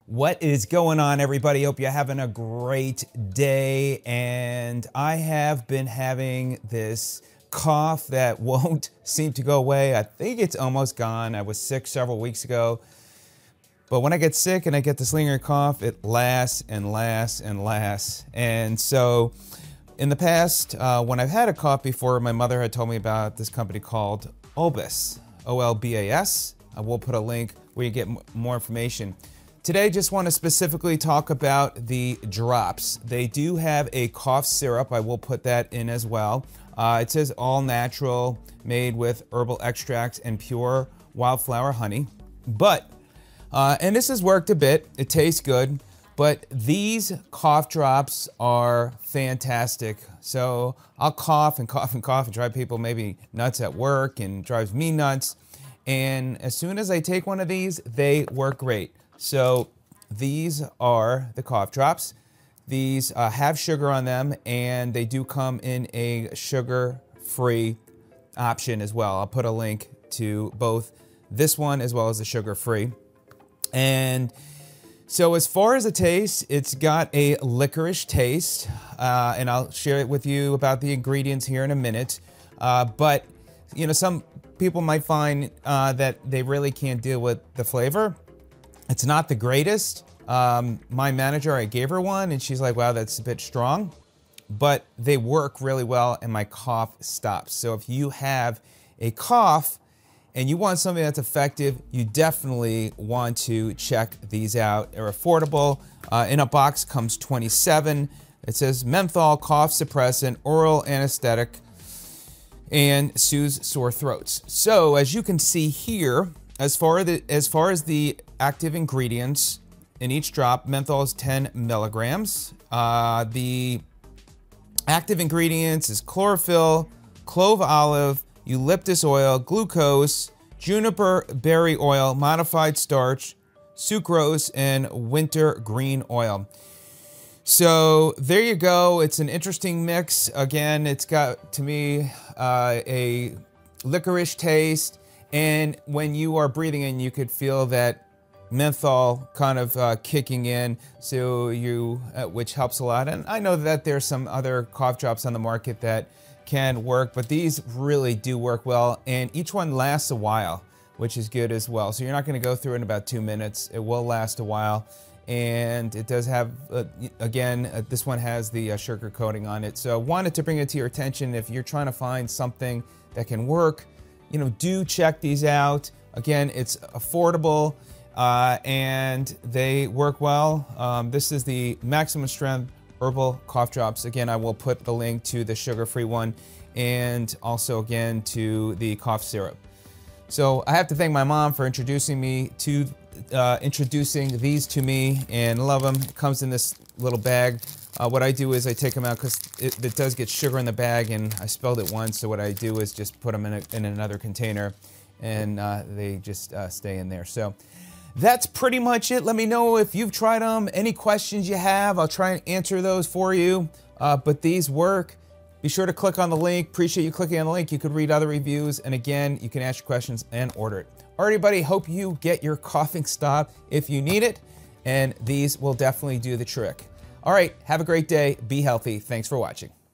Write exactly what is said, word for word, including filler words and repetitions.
What is going on, everybody? Hope you're having a great day. And I have been having this cough that won't seem to go away. I think it's almost gone. I was sick several weeks ago. But when I get sick and I get this lingering cough, it lasts and lasts and lasts. And so in the past, uh, when I've had a cough before, my mother had told me about this company called Olbas, O L B A S. I will put a link where you get more information. Today, just want to specifically talk about the drops. They do have a cough syrup. I will put that in as well. Uh, it says all natural, made with herbal extracts and pure wildflower honey. But, uh, and this has worked a bit. It tastes good, but these cough drops are fantastic. So I'll cough and cough and cough and drive people maybe nuts at work and drives me nuts. And as soon as I take one of these, they work great. So these are the cough drops. These uh, have sugar on them, and they do come in a sugar-free option as well. I'll put a link to both this one as well as the sugar-free. And so as far as the taste, it's got a licorice taste, uh, and I'll share it with you about the ingredients here in a minute. Uh, but, you know, some people might find uh, that they really can't deal with the flavor. It's not the greatest. Um, my manager, I gave her one and she's like, wow, that's a bit strong, but they work really well and my cough stops. So if you have a cough and you want something that's effective, you definitely want to check these out. They're affordable. Uh, in a box comes twenty-seven. It says menthol, cough suppressant, oral anesthetic, and soothes sore throats. So as you can see here, as far, the, as far as the active ingredients in each drop, menthol is ten milligrams. Uh, the active ingredients is chlorophyll, clove olive, eucalyptus oil, glucose, juniper berry oil, modified starch, sucrose, and winter green oil. So there you go. It's an interesting mix. Again, it's got, to me, uh, a licorice taste. And when you are breathing in, you could feel that menthol kind of uh, kicking in, so you, uh, which helps a lot. And I know that there's some other cough drops on the market that can work, but these really do work well. And each one lasts a while, which is good as well. So you're not going to go through it in about two minutes. It will last a while. And it does have, uh, again, uh, this one has the uh, sugar coating on it. So I wanted to bring it to your attention. If you're trying to find something that can work, you know, do check these out. Again, it's affordable uh, and they work well. Um, this is the maximum strength herbal cough drops. Again, I will put the link to the sugar-free one and also again to the cough syrup. So I have to thank my mom for introducing me to uh, introducing these to me, and love them. It comes in this little bag. Uh, what I do is I take them out because it, it does get sugar in the bag, and I spilled it once. So what I do is just put them in, a, in another container, and uh, they just uh, stay in there. So that's pretty much it. Let me know if you've tried them. Any questions you have, I'll try and answer those for you. Uh, but these work. Be sure to click on the link. Appreciate you clicking on the link. You could read other reviews, and again, you can ask your questions and order it. All right, everybody. Hope you get your coughing stopped if you need it, and these will definitely do the trick. All right, have a great day. Be healthy. Thanks for watching.